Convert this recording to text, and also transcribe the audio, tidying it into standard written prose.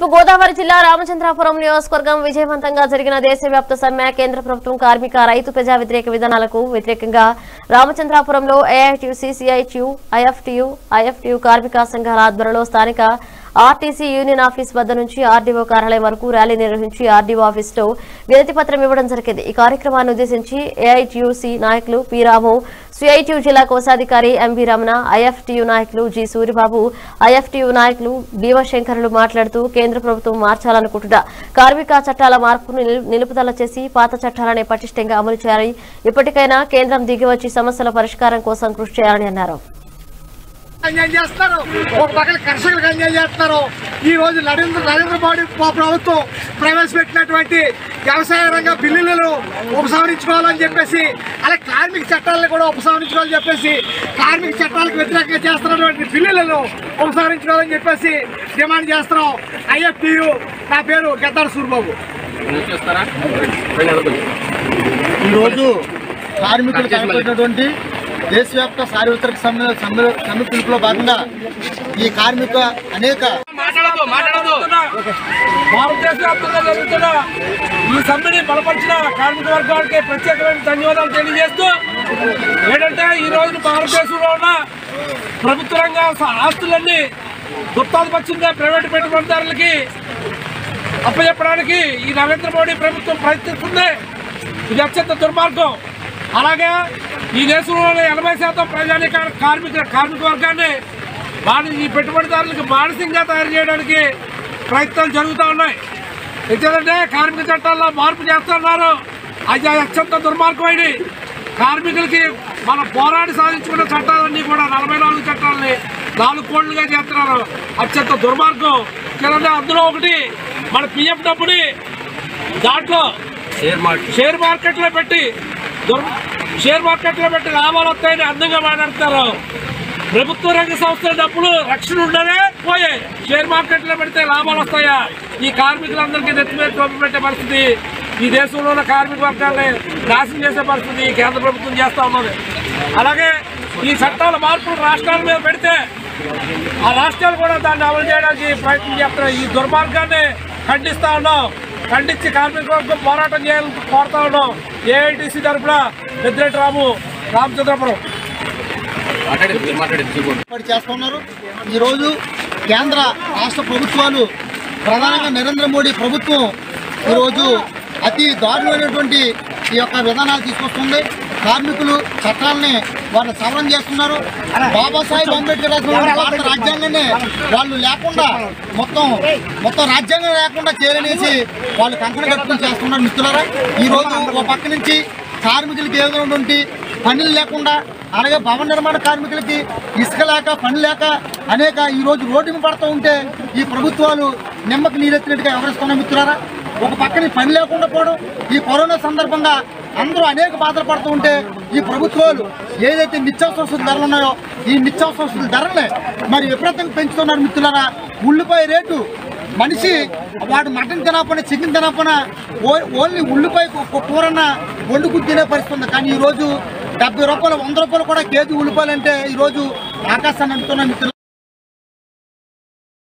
తూర్పు గోదావరి జిల్లా రామచంద్రాపురం నియోజకవర్గం విజయవంతంగా జరిగిన దేశవ్యాప్త సమ్మె కేంద్ర ప్రభుత్వం కార్మిక రైతు ప్రజా వ్యతిరేక విధానాలకు వ్యతిరేకంగా రామచంద్రాపురంలో ఏఐటీయూసీ సిఐటియు ఐఎఫ్టియు కార్మిక సంఘాల ఆధ్వర్యంలో స్థానిక ఆర్టీసీ యూనియన్ ఆఫీస్ వద్ద నుంచి ఆర్డీఓ కార్యాలయం వరకు ర్యాలీ నిర్వహించి ఆర్డీఓ ఆఫీసులో వినతి పత్రం ఇవ్వడం జరిగింది। ఈ కార్యక్రమాన్ని ఉద్దేశించి ఏఐటీయూసీ నాయకులు పి రాము, సిఐటియు జిల్లా కోశాధికారి ఎంవి రమణ, ఐఎఫ్టియు నాయకులు జి సూరిబాబు, ఐఎఫ్టియు నాయకులు భీమశంకరులు మాట్లాడుతూ కేంద్ర ప్రభుత్వం మార్చాలనుకుంటున్న కార్మిక చట్టాల మార్పును నిలుపుదల చేసి పాత చట్టాలనే పటిష్టంగా అమలు చేయాలని, ఇప్పటికైనా కేంద్రం దిగివచ్చి సమస్యల పరిష్కారం కోసం కృషి చేయాలని అన్నారు। అన్యాయం చేస్తారు, ఒక పక్కన కర్షకులకు అన్యాయం చేస్తారు। ఈ రోజు నరేంద్ర మోడీ ప్రభుత్వం ప్రవేశపెట్టినటువంటి వ్యవసాయ రంగ బిల్లులను ఉపసంహరించుకోవాలని చెప్పేసి, అలాగే కార్మిక చట్టాలను కూడా ఉపసంహరించుకోవాలని చెప్పేసి, కార్మిక చట్టాలకు వ్యతిరేకంగా చేస్తున్నటువంటి బిల్లులను ఉపసంహరించుకోవాలని చెప్పేసి డిమాండ్ చేస్తున్నాం। ఐఎఫ్టియు, నా పేరు గద్దాడి సూరిబాబు। ఈరోజు కార్మికులు చేపట్టినటువంటి దేశవ్యాప్త సార్వత్రిక సమ్మె పిలుపులో భాగంగా ఈ కార్మిక అనేక భారతదేశవ్యాప్తంగా జరుగుతున్న ఈ సమ్మెని బలపరిచిన కార్మిక వర్గానికి ప్రత్యేకమైన ధన్యవాదాలు తెలియజేస్తూ, ఏంటంటే ఈ రోజు భారతదేశంలో ఉన్న ప్రభుత్వ రంగ ఆస్తులన్నీ గుత్తాధిపత్యంగా ప్రైవేటు పెట్టుబడిదారులకి అప్పచెప్పడానికి ఈ నరేంద్ర మోడీ ప్రభుత్వం ప్రయత్నిస్తుంది। ఇది అత్యంత దుర్మార్గం। అలాగే ఈ దేశంలోని 80% ప్రజానిక కార్మిక వర్గాన్ని ఈ పెట్టుబడిదారులకు బానిసంగా తయారు చేయడానికి ప్రయత్నాలు జరుగుతూ ఉన్నాయి। ఎందుకంటే కార్మిక చట్టాల్లో మార్పు చేస్తున్నారు, అది అత్యంత దుర్మార్గమైనవి। కార్మికులకి మన పోరాడి సాధించుకున్న చట్టాలన్నీ కూడా 44 చట్టాలని 4 కోట్లుగా చేస్తున్నారు, అత్యంత దుర్మార్గం। ఎందుకంటే అందులో ఒకటి మన పిఎఫ్ డబ్బుని దాంట్లో షేర్ మార్కెట్లో పెట్టి లాభాలు వస్తాయని అందంగా మాట్లాడతారు। ప్రభుత్వ రంగ సంస్థల డబ్బులు రక్షణ ఉండనే పోయాయి, షేర్ మార్కెట్లో పెడితే లాభాలు వస్తాయా? ఈ కార్మికులందరికీ నెత్తి మీద టోపీ పెట్టే పరిస్థితి, ఈ దేశంలో ఉన్న కార్మిక వర్గాన్ని నాశనం చేసే పరిస్థితి కేంద్ర ప్రభుత్వం చేస్తూ ఉన్నది। అలాగే ఈ చట్టాల మార్పులు రాష్ట్రాల మీద పెడితే ఆ రాష్ట్రాలు కూడా దాన్ని అమలు చేయడానికి ప్రయత్నం చేస్తున్నాయి। ఈ దుర్మార్గాన్ని ఖండిస్తూ ఉన్నాం, ఖండించి కార్మిక వర్గం పోరాటం చేయాలని కోరుతా ఉన్నాం। ఏఐటీసీ తరఫున పెద్దిరెడ్డి రాము, రామచంద్రపురం చేస్తున్నారు। ఈరోజు కేంద్ర రాష్ట్ర ప్రభుత్వాలు, ప్రధానంగా నరేంద్ర మోడీ ప్రభుత్వం ఈరోజు అతి దారుణమైనటువంటి ఈ యొక్క విధానాలు తీసుకొస్తుంది। కార్మికులు చట్టాలని వాళ్ళు సవరణ చేస్తున్నారు। బాబాసాహెబ్ అంబేద్కర్ భారత రాజ్యాంగాన్ని వాళ్ళు లేకుండా మొత్తం రాజ్యాంగం లేకుండా చేరనేసి వాళ్ళు కంకణ కట్టుకుని చేస్తున్నారు। మిత్రులారా, ఈరోజు ఒక పక్క నుంచి కార్మికులకి ఏదైనటువంటి పనులు లేకుండా, అలాగే భవన నిర్మాణ కార్మికులకి ఇసుక లేక, పని లేక అనేక ఈరోజు రోడ్డుని పడుతూ ఉంటే ఈ ప్రభుత్వాలు నిమ్మకి నీరెత్తినట్టుగా వ్యవహరిస్తున్నాయి। మిత్రులారా, ఒక పక్కన పని లేకుండా పోవడం, ఈ కరోనా సందర్భంగా అందరూ అనేక బాధలు పడుతూ ఉంటే ఈ ప్రభుత్వాలు ఏదైతే నిత్యావసర వస్తువుల ధరలు ఉన్నాయో ఈ నిత్యావసర వస్తువుల ధరలే మరి విపరీతంగా పెంచుతున్నారు। మిత్రులారా, ఉల్లిపాయ రేటు మనిషి వాడు మటన్ తినకపోయినా, చికెన్ తినకపోయినా ఓన్లీ ఉల్లిపాయ కూరన్న వండుకుని తినే పరిస్థితి ఉంది। కానీ ఈరోజు 70 రూపాయలు, 100 రూపాయలు కూడా కేజీ ఉల్లిపాయలు అంటే ఈరోజు ఆకాశాన్ని అందుతున్న మిత్రులారా।